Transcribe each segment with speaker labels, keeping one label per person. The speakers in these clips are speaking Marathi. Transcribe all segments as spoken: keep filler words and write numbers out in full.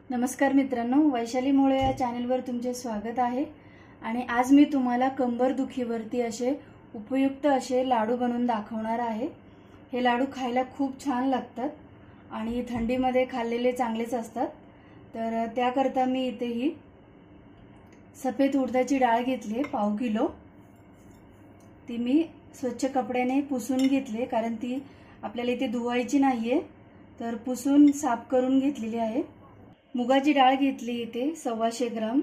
Speaker 1: नमस्कार मित्रांनो, वैशाली मोळे या चॅनलवर तुमचे स्वागत आहे। आणि आज मी तुम्हाला कंबर दुखीवरती असे उपयुक्त असे लाडू बनवून दाखवणार आहे। हे लाडू खायला खूप छान लागतात आणि थंडीमध्ये खाल्लेले चांगलेच असतात। तर त्याकरता मी इथे ही सफेद उडदाची डाळ घेतली पाव किलो। ती मी स्वच्छ कपड्याने पुसून घेतली, कारण ती आपल्याला इथे धुवायची नाहीये, तर पुसून साफ करून घेतलेली आहे। मुगाची डाळ घेतली इथे सव्वाशे ग्राम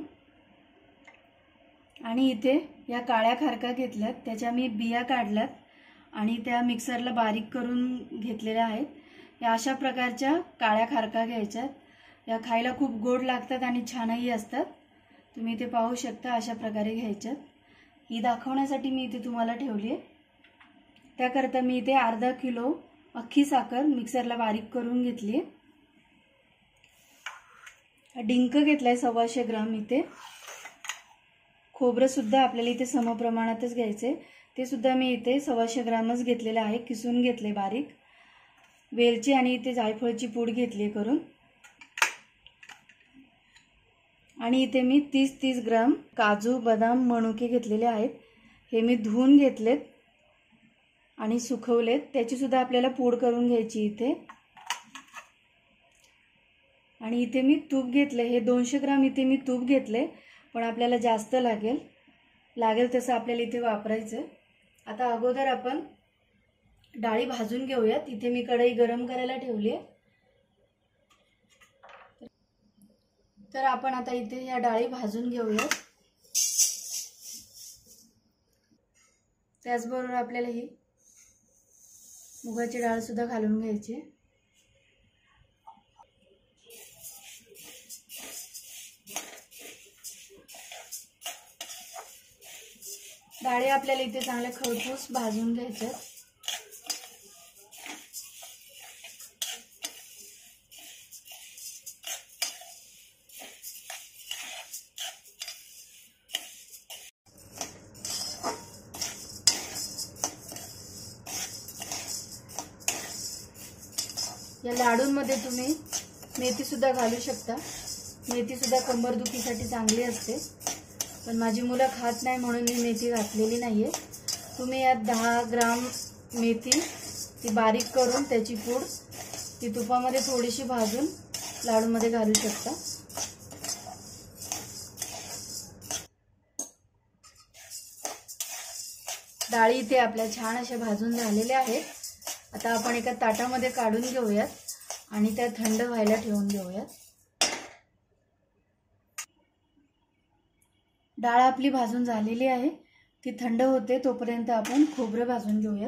Speaker 1: आणि इथे या काळ्या खारका घेतल्यात, त्याच्या मी बिया काढल्यात आणि त्या मिक्सरला बारीक करून घेतलेल्या आहेत। या अशा प्रकारच्या काळ्या खारका घ्यायच्यात। या खायला खूप गोड लागतात आणि छानही असतात। तुम्ही इथे पाहू शकता अशा प्रकारे घ्यायच्यात। ही दाखवण्यासाठी मी इथे तुम्हाला ठेवली आहे। त्याकरता मी इथे अर्धा किलो अख्खी साखर मिक्सरला बारीक करून घेतली आहे। डिंक घेतलाय सव्वाशे ग्राम। इथे खोबरं सुद्धा आपल्याला इथे समप्रमाणातच घ्यायचे, ते सुद्धा मी इथे सव्वाशे ग्रामच घेतलेले आहे, किसून घेतले बारीक। वेलची आणि इथे जायफळची पूड घेतली करून। आणि इथे मी तीस तीस ग्राम काजू बदाम मनुके घेतलेले आहेत। हे मी धुवून घेतलेत आणि सुकवलेत, त्याची सुद्धा आपल्याला पूड करून घ्यायची इथे। आणि इथे मी तूप घेतले, हे दोनशे ग्राम इथे मी तूप घेतले, पण आपल्याला जास्त लागेल लागेल तसं आपल्याला इथे वापरायचं। आता अगोदर आपण डाळी भाजून घेऊयात। इथे मी कढई गरम करायला ठेवली आहे, तर आपण आता इथे या डाळी भाजून घेऊयात। त्याचबरोबर आपल्याला ही मुगाची डाळ सुद्धा घालून घ्यायची। डाळी आपल्याला इथे चांगल्या खरपूस भाजून घ्यायच्या। या लाडूंमध्ये तुम्ही मेथी सुद्धा घालू शकता। मेथी सुद्धा कंबर दुखीसाठी चांगली असते, पण माझी मुलं खात नाही म्हणून मी मेथी घातलेली नाहीये। तुम्ही यात दहा ग्राम मेथी ती बारीक करून त्याची पूड ती तुपामध्ये थोडीशी भाजून लाडूमध्ये घालू शकता। डाळी इथे आपल्या छान अशा भाजून झालेल्या आहेत। आता आपण एका ताटामध्ये काढून घेऊयात आणि त्या थंड व्हायला ठेवून घेऊयात। डाळ आपली भाजून झालेली आहे, ती थंड होते तोपर्यंत आपण खोबरं भाजून घेऊयात।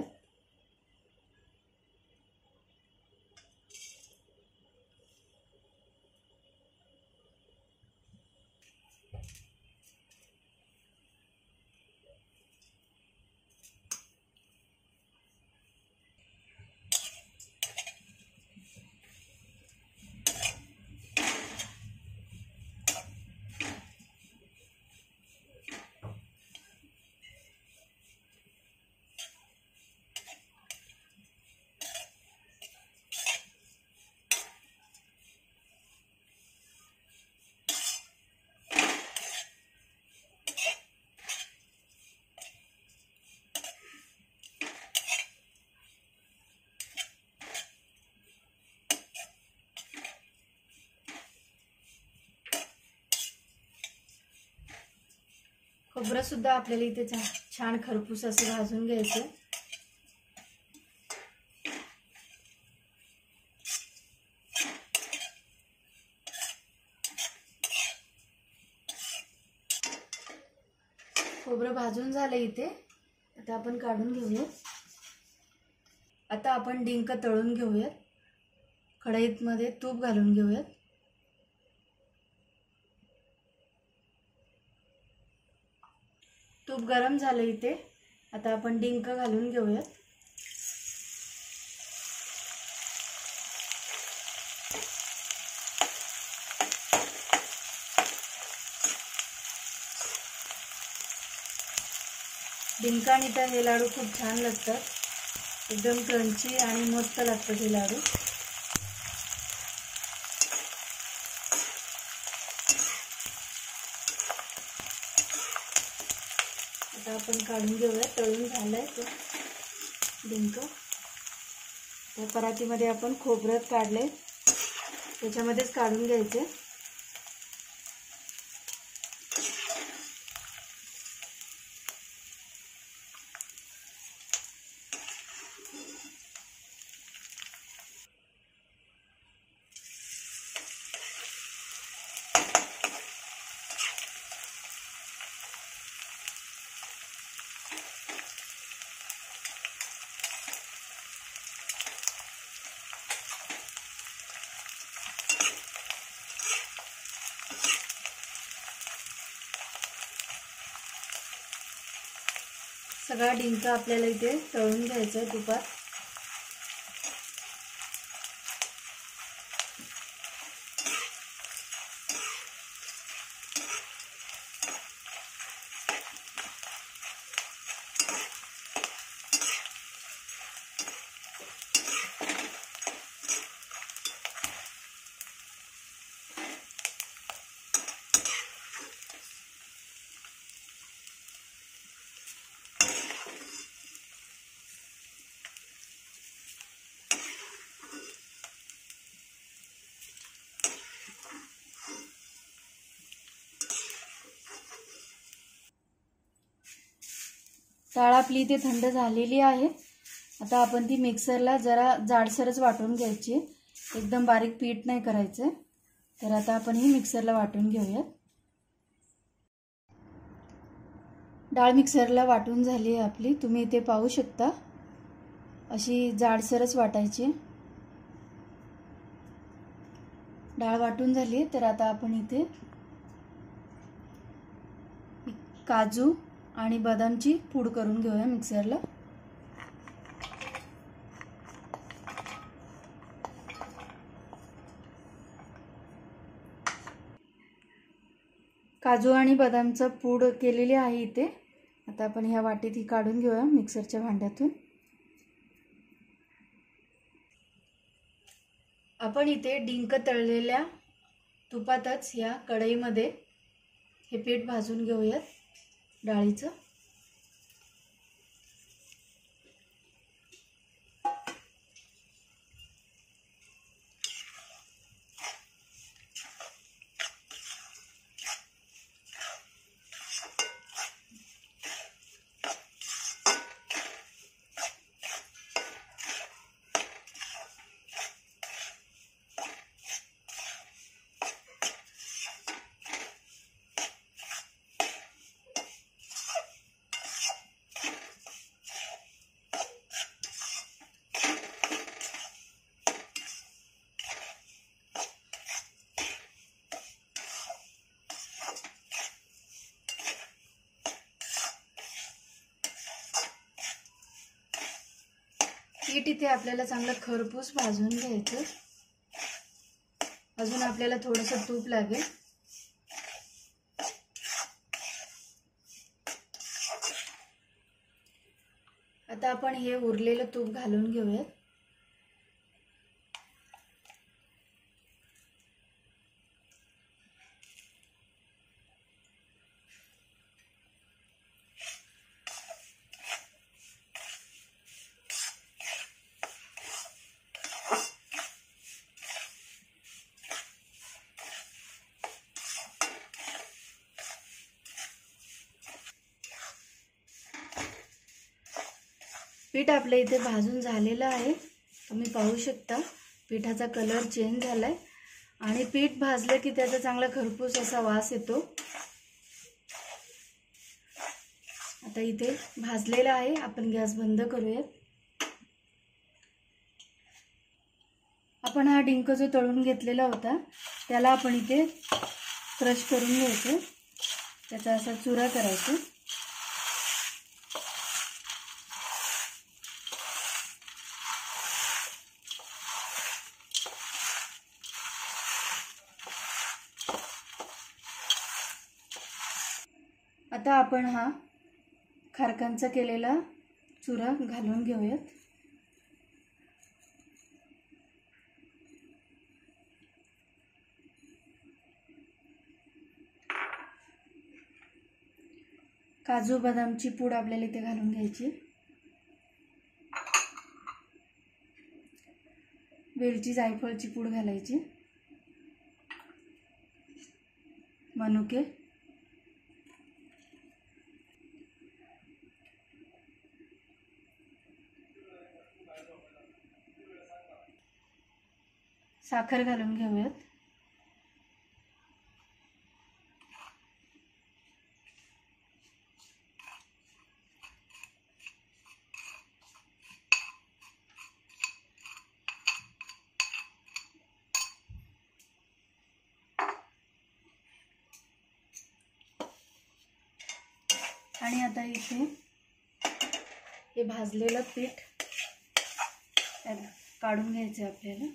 Speaker 1: खोबरं सुद्धा आपल्याला इथे छान खरपूस असं भाजून घ्यायचं। खोबरं भाजून झालं इथे, आता आपण काढून घेऊयात। आता आपण डिंक तळून घेऊयात। कढईत मध्ये तूप घालून घेऊयात। तूप गरम झालं इथे, आता आपण डिंक घालून घेऊयात। डिंक आणि तर हे लाडू खूप छान लागतात, एकदम क्रंची आणि मस्त लागतात हे लाडू। आता आपण काढून घेऊया. तळून झालाय तो डिंक. त्या परातीमध्ये आपण खोबरं काढले, त्याच्यामध्येच काढून घ्यायचे. सगळा डिंक आपल्याला इथे तळून घ्यायचा आहे तुपात. डाळ आपली इथे थंड झालेली आहे. आता आपण ती मिक्सरला जरा जाडसरच वाटून घ्यायची, एकदम बारीक पीठ नाही करायचं. तर आता आपण ही मिक्सरला वाटून घेऊयात. डाळ मिक्सरला वाटून झाली आहे आपली. तुम्ही इथे पाहू शकता, अशी जाडसरच वाटायची. डाळ वाटून झाली. तर आता आपण इथे काजू आणि बदामची पूड करून घेऊया मिक्सरला. काजू आणि बदामचा पूड केलेली आहे इथे. आता आपण ह्या वाटीत ही काढून घेऊया मिक्सरच्या भांड्यातून. आपण इथे डिंक तळलेल्या तुपातच या कढईमध्ये हे पीठ भाजून घेऊयात डाळीचं. पीठ इथे आपल्याला चांगलं खरपूस भाजून घ्यायचं. अजून आपल्याला थोडंसं तूप लागेल. आता आपण हे उरलेलं तूप घालून घेऊयात. पीठ आपल्या इथे भाजून झालेलं आहे. तुम्ही पाहू शकता पिठाचा कलर चेंज झालाय आणि पीठ भाजलं की त्याचा चांगला खरपूस असा वास येतो. आता इथे भाजलेलं आहे. आपण गॅस बंद करूयात. आपण हा डिंक जो तळून घेतलेला होता त्याला आपण इथे क्रश करून घ्यायचं. त्याचा असा चुरा करायचा. आता आपण हा खारकांचा केलेला चुरा घालून घेऊयात. काजू बदामची पूड आपल्याला इथे घालून घ्यायची, वेलची जायफळची पूड घालायची, मनुके, साखर घालून घेऊयात। आणि आता इथे हे भाजलेलं पीठ काढून घ्यायचं आपल्याला।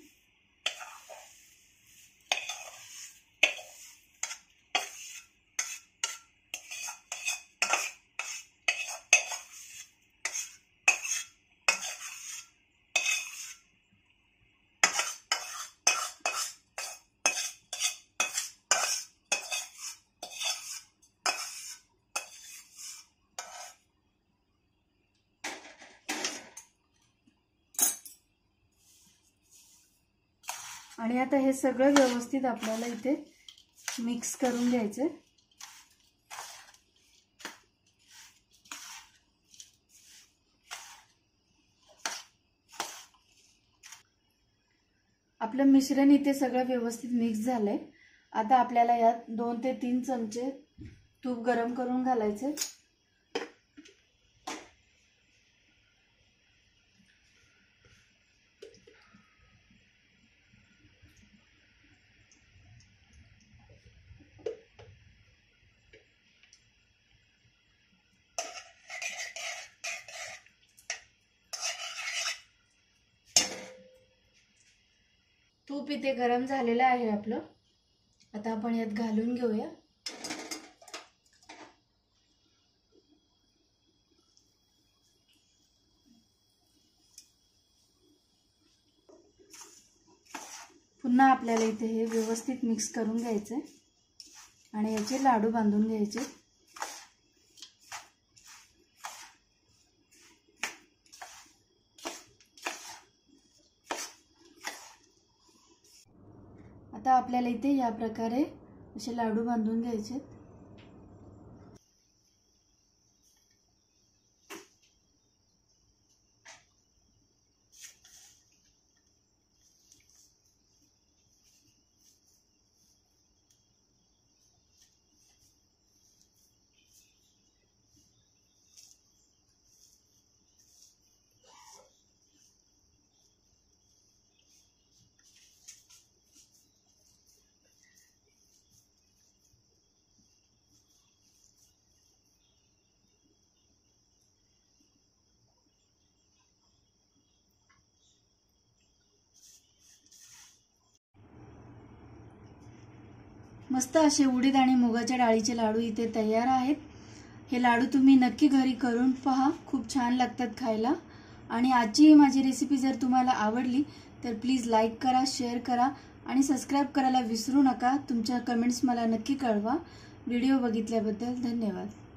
Speaker 1: आणि आता हे सगळं व्यवस्थित आपल्याला इथे मिक्स करून घ्यायचं। आपलं मिश्रण इथे सगळं व्यवस्थित मिक्स झालंय। आता आपल्याला यात दोन ते तीन चमचे तूप गरम करून घालायचे। तूप इथे गरम झालेलं आहे आपलं, आता आपण यात घालून घेऊया। पुन्हा आपल्याला इथे हे व्यवस्थित मिक्स करून घ्यायचे आणि याचे लाडू बांधून घ्यायचे। आता आपल्याला इथे या प्रकारे असे लाडू बांधून घ्यायचे। मस्त असे उडीद आणि मुगाच्या डाळीचे लाडू इथे तयार आहेत। हे लाडू तुम्ही नक्की घरी करून पहा, खूप छान लागतात खायला। आणि आजची ही माझी रेसिपी जर तुम्हाला आवडली तर प्लीज लाईक करा, शेअर करा आणि सबस्क्राइब करायला विसरू नका। तुमच्या कमेंट्स मला नक्की कळवा। व्हिडिओ बघितल्याबद्दल धन्यवाद।